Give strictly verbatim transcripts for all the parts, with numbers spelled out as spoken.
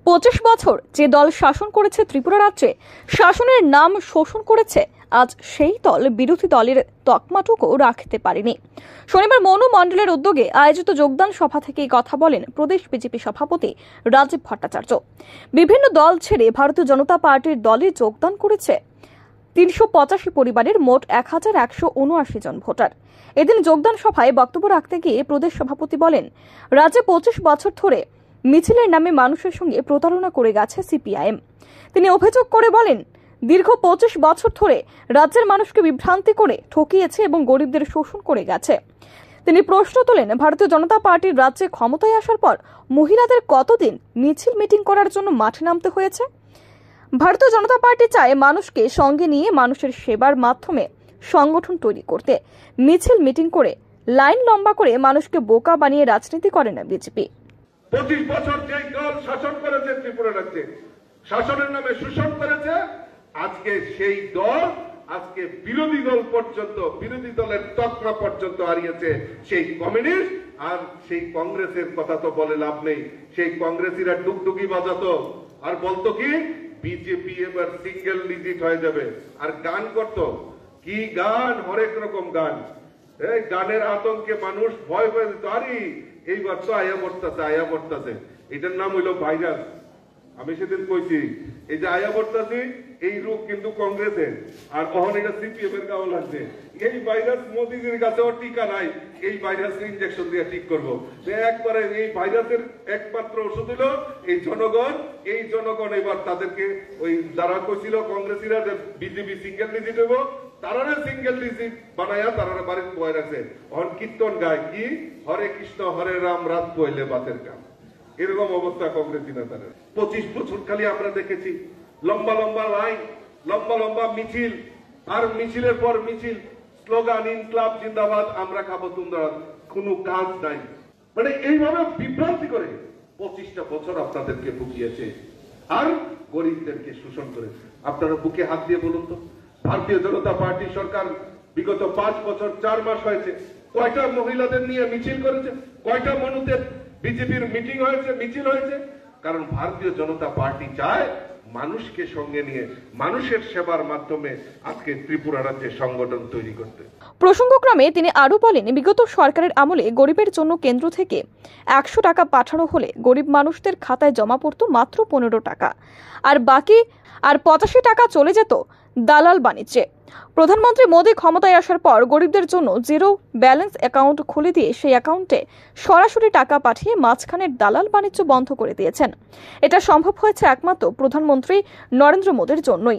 পঁচিশ বছর যে দল শাসন করেছে ত্রিপুরা রাজ্যে, শাসনের নাম শোষণ করেছে, আজ সেই দল বিরোধী দলের তকমাটুকু রাখতে পারেনি। শনিবার মনু মণ্ডলের উদ্যোগে আয়োজিত যোগদান সভা থেকে এই কথা বলেন প্রদেশ বিজেপি সভাপতি রাজীব ভট্টাচার্য। বিভিন্ন দল ছেড়ে ভারতীয় জনতা পার্টির দলে যোগদান করেছে তিনশো পঁচাশি পরিবারের মোট এক হাজার একশো উনআশি জন ভোটার। এদিন যোগদান সভায় বক্তব্য রাখতে গিয়ে প্রদেশ সভাপতি বলেন, রাজ্যে পঁচিশ বছর ধরে মিছিলের নামে মানুষের সঙ্গে প্রতারণা করে গেছে সিপিআইএম। তিনি অভিযোগ করে বলেন, দীর্ঘ পঁচিশ বছর ধরে রাজ্যের মানুষকে বিভ্রান্তি করে ঠকিয়েছে এবং গরিবদের শোষণ করে গেছে। তিনি প্রশ্ন তোলেন, ভারতীয় জনতা পার্টির রাজ্যে ক্ষমতায় আসার পর মহিলাদের কতদিন মিছিল মিটিং করার জন্য মাঠে নামতে হয়েছে? ভারতীয় জনতা পার্টি চায় মানুষকে সঙ্গে নিয়ে মানুষের সেবার মাধ্যমে সংগঠন তৈরি করতে। মিছিল মিটিং করে লাইন লম্বা করে মানুষকে বোকা বানিয়ে রাজনীতি করে না বিজেপি। পঁচিশ বছর যে দল শাসন করেছে ত্রিপুরা রাজ্যে, শাসনের নামে শোষণ করেছে, আজকে সেই দল আজকে বিরোধী দল পর্যন্ত, বিরোধী দলের তকমা পর্যন্ত হারিয়েছে সেই কমিউনিস্ট। আর সেই কংগ্রেসের কথা তো বলে লাভ নেই। সেই কংগ্রেসীরা ডুগডুগি বাজাতো আর বলতো কি বিজেপি এবার সিঙ্গেল ডিজিট হয়ে যাবে, আর গান করতো কি গান, হরেক রকম গান। এই গানের আতঙ্কে মানুষ ভয় পেয়ে যেত, আরে এইবার তো আয়া পড়তেছে আয়া পড়তেছে। এটার নাম হইল ভাইরাস। আমি সেদিন কইছি, এই যে আয়া পড়তেছি এই রোগ কিন্তু কংগ্রেসের, আর কখন এটা সিপিএম এর গাও লাগছে। এই ভাইরাস মোদীজির কাছেও টিকা নাই, এই ভাইরাস ইনজেকশন দিয়ে ঠিক করবো। একবারে এই ভাইরাসের একমাত্র ওষুধ হলো এই জনগণ। এই জনগণ এবার তাদেরকে ওই যারা কইছিল কংগ্রেসীরা যে বিজেপি সিঙ্গেল ডিজিট হইব, তারা সিঙ্গেল ডিজিট বানাইয়া তারা বাড়িতে বয়ে রাখছে। অন কীর্তন গায় কি, হরে কৃষ্ণ হরে রাম, রাত পইলে বাতের কাম। এরকম অবস্থা কংগ্রেসী নেতাদের। পঁচিশ বছর খালি আমরা দেখেছি লম্বা লম্বা লাইন, লম্বা লম্বা মিছিল, আর মিছিলের পর মিছিল, স্লোগান ইনকলাব জিন্দাবাদ, আমরা খাবো তোমরা, কোনো কাজ নাই। মানে এইভাবে বিভ্রান্তি করে পঁচিশটা বছর আপনাদেরকে ভুগিয়েছে আর গরিবদেরকে শোষণ করে। আপনারা বুকে হাত দিয়ে বলুন তো, ভারতীয় জনতা পার্টি সরকার বিগত পাঁচ বছর চার মাস হয়েছে কয়টা মহিলাদের নিয়ে মিছিল করেছে? কয়টা মনুতে বিজেপির মিটিং হয়েছে, মিছিল হয়েছে? কারণ ভারতীয় জনতা পার্টি চায় মানুষকে সঙ্গে নিয়ে মানুষের সেবার মাধ্যমে আজকে ত্রিপুরা রাজ্যে সংগঠন তৈরি করতে। প্রসঙ্গক্রমে তিনি আরো বলেন, বিগত সরকারের আমলে গরিবের জন্য কেন্দ্র থেকে একশো টাকা পাঠানো হলে গরিব মানুষদের খাতায় জমা পড়তো মাত্র পনেরো টাকা, আর বাকি আর পঁচাশি টাকা চলে যেত দালাল বাণিজ্যে। প্রধানমন্ত্রী মোদী ক্ষমতায় আসার পর গরিবদের জন্য জিরো ব্যালেন্স অ্যাকাউন্ট খুলে দিয়ে সেই অ্যাকাউন্টে সরাসরি টাকা পাঠিয়ে মাঝখানের দালাল বাণিজ্য বন্ধ করে দিয়েছেন। এটা সম্ভব হয়েছে একমাত্র প্রধানমন্ত্রী নরেন্দ্র মোদীর জন্যই।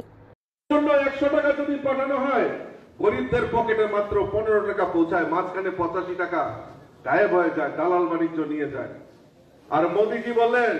একশো টাকা যদি পাঠানো হয়, গরিবদের পকেটে মাত্র পনেরো টাকা পৌঁছায়, মাঝখানে পঁচাশি টাকা গায়েব হয়ে যায়, দালাল বাণিজ্য নিয়ে যায়। আর মোদীজি বললেন,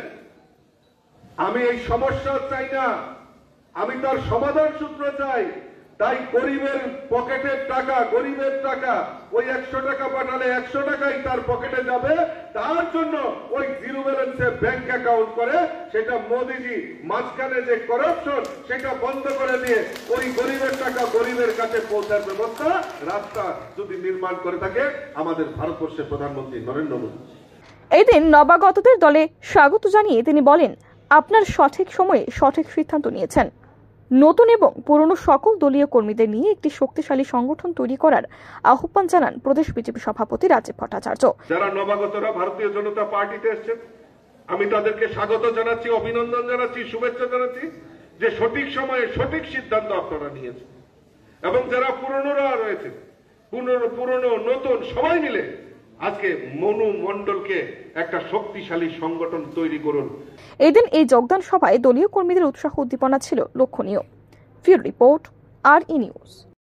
আমি এই সমস্যা চাই না, আমি তার সমাধান সূত্র চাই। তাই গরিবের পকেটের টাকা, গরিবের টাকা, ওই একশো টাকা পাঠালে একশো টাকাই তার পকেটে যাবে। তার জন্য ওই জিরো ব্যালেন্সে ব্যাংক অ্যাকাউন্ট করে, সেটা মোদীজি মাঝখানে যে করাপশন সেটা বন্ধ করে দিয়ে ওই গরিবের টাকা গরিবের কাছে পৌঁছার ব্যবস্থা, রাস্তা যদি নির্মাণ করে থাকে আমাদের ভারতবর্ষের প্রধানমন্ত্রী নরেন্দ্র মোদী। এই দিন নবাগতদের দলে স্বাগত জানিয়ে তিনি বলেন, আপনার সঠিক সময়ে সঠিক সিদ্ধান্ত নিয়েছেন। নতুন এবং পুরনো সকল দলীয় কর্মীদের নিয়ে একটি শক্তিশালী সংগঠন তৈরি করার আহ্বান জানান প্রদেশ বিজেপি সভাপতি রাজীব ভট্টাচার্য। যারা নবাগতরা ভারতীয় জনতা পার্টিতে এসেছেন, আমি তাদেরকে স্বাগত জানাচ্ছি, অভিনন্দন জানাচ্ছি, শুভেচ্ছা জানাচ্ছি যে সঠিক সময়ে সঠিক সিদ্ধান্ত আপনারা নিয়েছেন। এবং যারা পুরনোরা রয়েছে, পুরনো পুরনো নতুন সবাই মিলে আজকে মনু মণ্ডলকে একটা শক্তিশালী সংগঠন তৈরি করুন। এদিন এই যোগদান সভায় দলীয় কর্মীদের উৎসাহ উদ্দীপনা ছিল লক্ষণীয়। Field report, R E news.